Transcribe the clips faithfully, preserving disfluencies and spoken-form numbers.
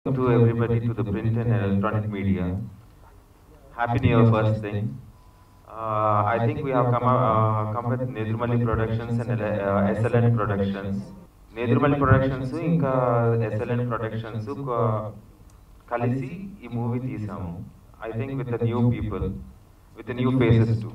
To everybody, to the print and electronic media. Happy New Year, first thing. Uh, I think we have come, uh, come with Nedrumali Productions and uh, S L N Productions. Nedrumali Productions ఇంకా S L N Productions కలిసి ఈ movie తీసాము. I think with the new people, with the new faces too.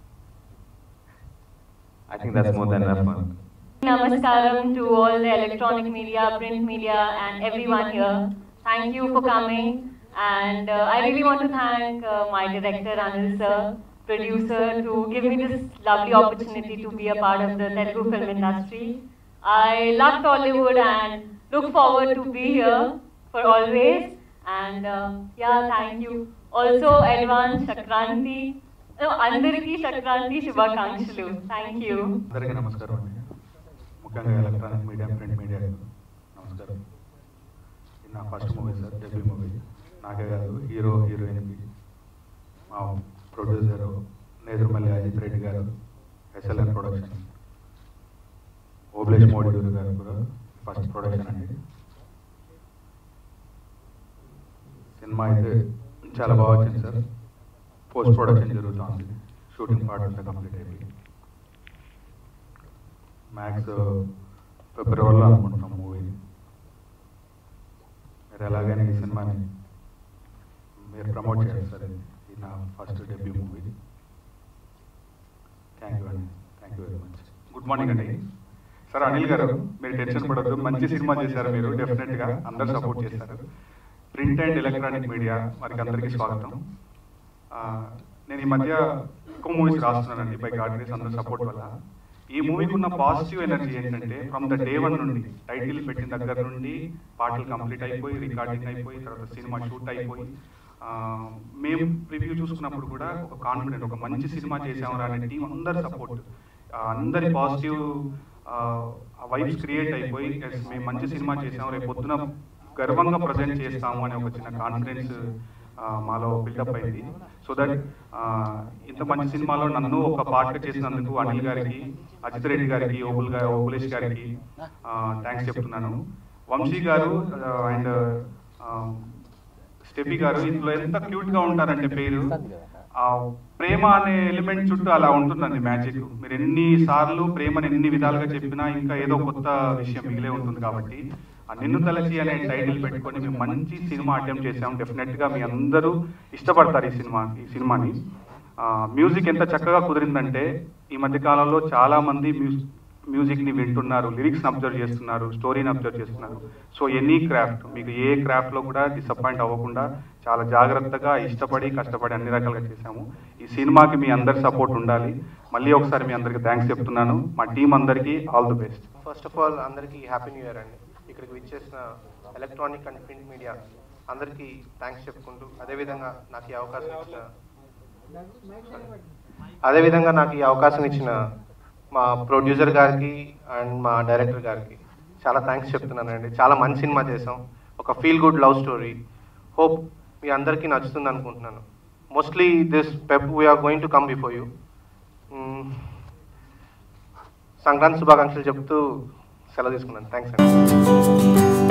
I think that's more than enough fun. Namaskaram to all the electronic media, print media and everyone here. Thank you for coming, and uh, I really want to thank uh, my director Anil sir, producer, to give me this lovely opportunity to be a part of the Telugu film industry. I love Tollywood and look forward to be here for always, and uh, yeah, thank you. Also advance Shakranti, no, Andariki Shakranti Shubhakankshalu. Thank you. Andariki namaskaram. ముఖ్యంగా electronic media, print media నమస్కారం. ఇది నా first movie sir, debut movie. నాకే కాదు, hero హీరోయిన్కి, మా producer Nedurumalli Ajit Reddy గారు, SLN production, Obulesh Modi గారు కూడా ఫస్ట్ ప్రొడక్షన్ అండి. సినిమా అయితే చాలా బాగా వచ్చింది సార్. పోస్ట్ ప్రొడక్షన్ జరుగుతుంది, షూటింగ్ పార్ట్ అంతా కంప్లీట్ అయిపోయింది. మ్యాక్స్ ఫిబ్రవరిలో అనుకుంటున్నాం మూవీ. మీరు ఎలాగైనా ఈ సినిమాని మీరు ప్రమోట్ చేయాలి సార్. ఇది నా first debut movie. Thank you అండి, thank you very much. Good morning అండి. సార్ అనిల్ గారు, మీరు టెన్షన్ పడద్దు, మంచి సినిమా చేశారు మీరు. డెఫినెట్గా అందరు సపోర్ట్ చేశారు. ప్రింట్ అండ్ ఎలక్ట్రానిక్ మీడియా వారికి అందరికీ స్వాగతం. నేను ఈ మధ్య ఎక్కువ మూవీస్ రాస్తున్నానండి బై గాడ్ గ్రేస్, అందరి సపోర్ట్ వల్ల. ఈ మూవీకి ఉన్న పాజిటివ్ ఎనర్జీ ఏంటంటే, ఫ్రమ్ ద డే వన్ నుండి, టైటిల్ పెట్టిన దగ్గర నుండి పాటలు కంప్లీట్ అయిపోయి, రికార్డింగ్ అయిపోయి, తర్వాత సినిమా షూట్ అయిపోయి, మేము ప్రివ్యూ చూసుకున్నప్పుడు కూడా ఒక కాన్ఫిడెంట్, ఒక మంచి సినిమా చేసాము అనే టీం అందరి సపోర్ట్, అందరి పాజిటివ్ వైబ్స్ క్రియేట్ అయిపోయి, మేము మంచి సినిమా చేసాము, రేపు పొద్దున గర్వంగా ప్రజెంట్ చేస్తాము అనే ఒక చిన్న కాన్ఫిడెన్స్ మాలో బిల్డప్ అయింది. సో దట్ ఇంత మంచి సినిమాలో నన్ను ఒక పార్ట్ చేసినందుకు అనిల్ గారికి, అజిత్ రెడ్డి గారికి, ఓబుల్ గారు, ఓబులేష్ గారికి థ్యాంక్స్ చెప్తున్నాను. వంశీ గారు అండ్ స్టెఫీ గారు ఇందులో ఎంత క్యూట్గా ఉంటారంటే, పేరు ప్రేమ అనే ఎలిమెంట్ చుట్టూ అలా ఉంటుందండి మ్యాజిక్. మీరు ఎన్నిసార్లు ప్రేమను ఎన్ని విధాలుగా చెప్పినా ఇంకా ఏదో కొత్త విషయం మిగిలే ఉంటుంది. కాబట్టి నిన్ను తలచి అనే టైటిల్ పెట్టుకొని మేము మంచి సినిమా అటెంప్ట్ చేసాం. డెఫినెట్గా మీ అందరూ ఇష్టపడతారు ఈ సినిమా ఈ సినిమాని. మ్యూజిక్ ఎంత చక్కగా కుదిరిందంటే, ఈ మధ్య కాలంలో చాలామంది మ్యూజిక్ మ్యూజిక్ని వింటున్నారు, లిరిక్స్ని అబ్జర్వ్ చేస్తున్నారు, స్టోరీని అబ్జర్వ్ చేస్తున్నారు. సో ఎనీ క్రాఫ్ట్, మీకు ఏ క్రాఫ్ట్లో కూడా డిసప్పాయింట్ అవ్వకుండా చాలా జాగ్రత్తగా, ఇష్టపడి, కష్టపడి అన్ని రకాలుగా చేశాము. ఈ సినిమాకి మీ అందరి సపోర్ట్ ఉండాలి. మళ్ళీ ఒకసారి మీ అందరికీ థ్యాంక్స్ చెప్తున్నాను. మా టీం అందరికీ all the best. First of all అందరికీ హ్యాపీ న్యూ ఇయర్ అండి. ఇక్కడికి విచ్చేసిన ఎలక్ట్రానిక్ అండ్ ప్రింట్ మీడియా అందరికీ థ్యాంక్స్ చెప్పుకుంటూ, అదేవిధంగా నాకు ఈ అవకాశం ఇచ్చిన అదేవిధంగా నాకు ఈ అవకాశం ఇచ్చిన మా ప్రొడ్యూసర్ గారికి అండ్ మా డైరెక్టర్ గారికి చాలా థ్యాంక్స్ చెప్తున్నానండి. చాలా మంచి సినిమా చేసాం, ఒక feel good love story. Hope మీ అందరికీ నచ్చుతుంది అనుకుంటున్నాను. Mostly this pep we're going to come before you. Sankranti శుభాకాంక్షలు చెప్తూ సెలవు తీసుకున్నాను. థ్యాంక్స్ అండి.